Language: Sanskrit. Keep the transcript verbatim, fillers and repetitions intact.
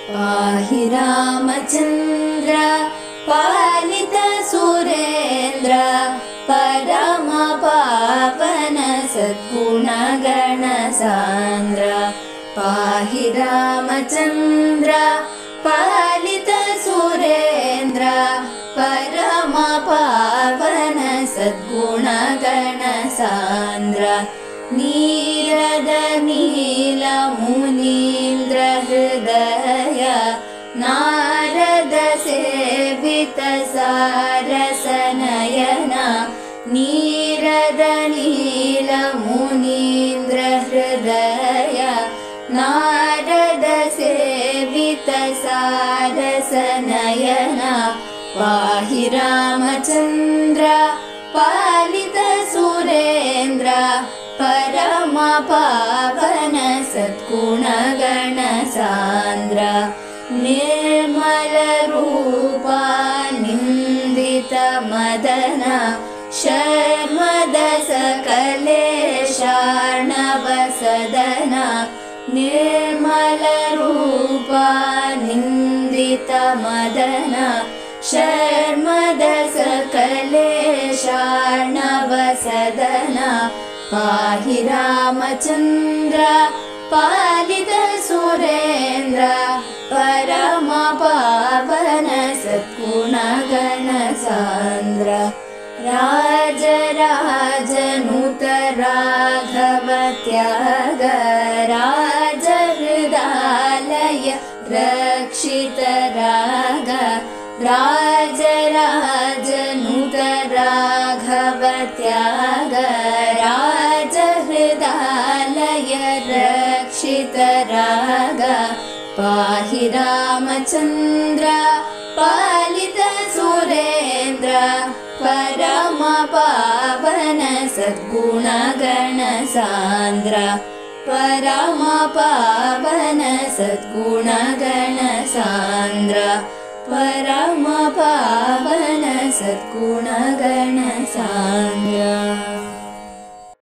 पाहि रामचन्द्र पालित सुरेन्द्र परम पावन सद्गुणगण सान्द्र पाहि रामचन्द्र पालित सुरेन्द्र परम पावन सद्गुणगण सान्द्र नीरद नील मुनीन्द्र हृदय नारद सेवित सारस नयन नीरद नील मुनीन्द्र हृदय नारद सेवित सारस नयन पाहि रामचन्द्र पालित सुरेन्द्र परम पावन सद्गुणगण सान्द्र निर्मल रूपा निन्दित मदन शर्मद सकलेशार्णव सदन निर्मल रूपा निन्दित मदन शर्मद सकलेशार्णव सदन पाहि रामचन्द्र पालित सुरेन्द्र परम पावन सद्गुणगण सान्द्र राज राजनुत राघव त्याग राज हृदालय रक्षित राग राज राजनुत राघव त्याग राज हृदालय रक्षित राग पाहि रामचन्द्र पालित सुरेन्द्र परम पावन सद्गुणगण सान्द्र परम पावन सद्गुणगण सान्द्र परम पावन सद्गुणगण सान्द्र।